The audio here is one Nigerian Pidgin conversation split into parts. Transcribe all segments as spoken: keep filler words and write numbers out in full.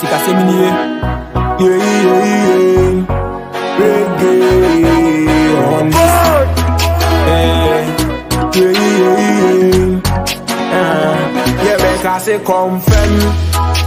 Sika Sem yeah, yeah, yeah. Raggay on board. Yeah, yeah, yeah. Yeah, because say confirm.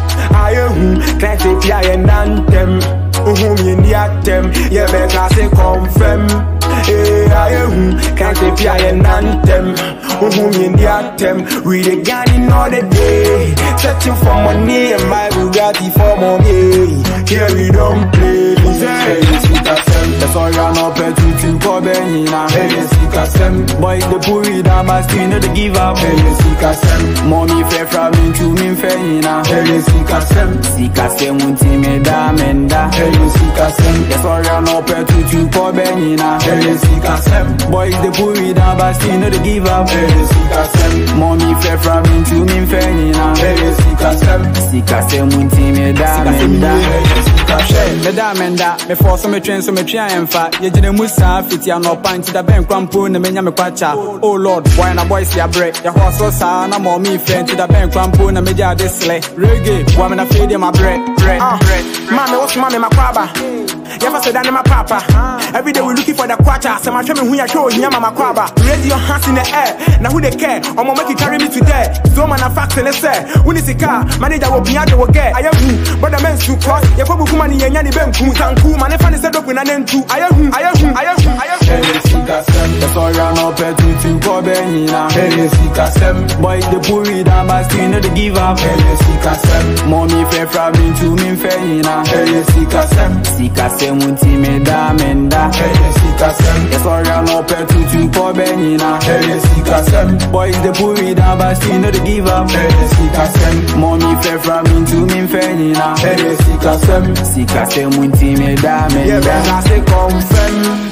I am can't say P I and anthem. Who in the atom? Yeah, because say confirm. Hey, I am can't say P I and anthem. Who in the atom? We the gun in all the day, searching for money and my Bugatti for money. Here we don't play. Hey, Sika Sem. That's all you're not pay to to for Benina. Hey, Sika Sem. Boy, the puri da must be no to give up. Hey, Sika Sem. Mommy fair from me to me faina. Hey, Sika Sem. Sika Sem unti me da menda. Hey, Sika Sem. That's all you're not pay to to for Benina. Hey, Sika Sem. Boy, the puri da must be no to give up. Hey, Sika Sem. Mommy fair from me to me faina. Hey, Sika Sem. Sika Sem unti me da menda. Hey, Sika Sem. Me da menda. Me force me train so me try and fat. Ye jine musa fit ya no pint to the bank crampo na me nya me kwacha. Oh Lord, boy na boys ya break. Ya horse sa na mo me friend to the bank crampo na me ja this slay. Raggay, boy me na feed my bread, bread, bread. Man, me what's mommy my kwaba. You ever say that my papa? Every day we looking for the kwacha. Say my tell me who ya show ya mama kwaba. Raise your hands in the air. Now who they care? Omo make you carry me to there. So man a fact and say, who is Sika? Manager will be out will get. I am who, but the men to cross. You probably come and ya nyani ben ku tanku. Man if I said up in an end too. I am who, I am who, I am who, I am who. Hey, Sika Sem. That's all you're not pay to to for Benina. Hey, Sika Sem. Boy the puri da must be no to give up. Hey, Sika Sem. Mommy fair from me to me faina. Hey, Sika Sem. Sika Sem unti me da menda. Hey, Sika Sem. That's all you're not pay to to for Benina. Hey, Sika Sem. Boy the puri da must be no to give up. Hey, Sika Sem. Mommy fair from me to me faina. Hey, Sika Sem. Sika Sem unti me da menda. Yeah, I say confirm.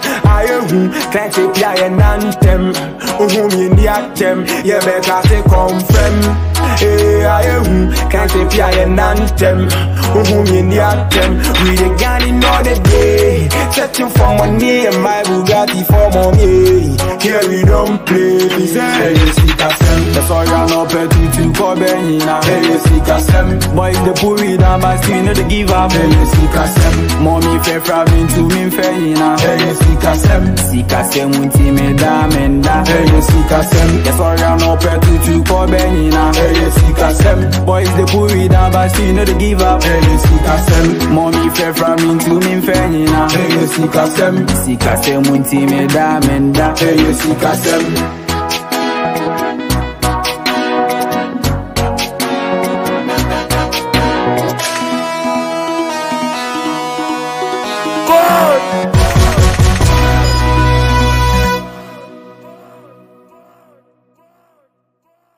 I am who can't say P I and anthem. Who in the atom? Yeah, because say confirm. Hey, I am who can't say P I and anthem. Who in the atom? We the gun in all the day, searching for money and my Bugatti for money. Here we don't play. Hey, Sika Sem. That's all you're not pay to to for Benina. Hey, Sika Sem. Boy, the puri da must be no to give up. Hey, Sika Sem. Mommy fair from me to me faina. Hey, Sika Sem. Sika Sem unti me da menda. Hey, Sika Sem. That's all you're not pay to to for Benina. Hey, Sika Sem. Boys the puri da must be no to give up. Hey, Sika Sem. Mommy fair from me to me faina. Hey, Sika Sem. Sika Sem unti me da menda. Hey, Sika Sem.